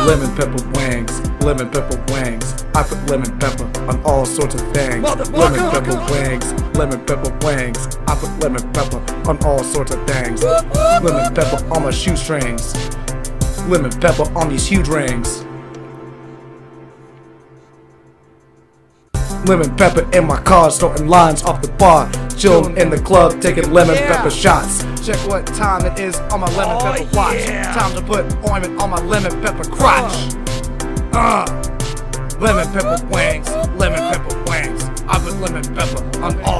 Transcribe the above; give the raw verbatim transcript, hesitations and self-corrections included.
Lemon pepper wings, lemon pepper wings. I put lemon pepper on all sorts of things. Lemon pepper wings, lemon pepper wings. I put lemon pepper on all sorts of things. Lemon pepper on my shoestrings. Lemon pepper on these huge rings. Lemon pepper in my car, starting lines off the bar. Chillin' in the club, taking lemon yeah. pepper shots. Check what time it is on my lemon Oh, pepper watch. yeah. Time to put ointment on my lemon pepper crotch. Uh, lemon pepper wings, lemon pepper wings. I put lemon pepper on all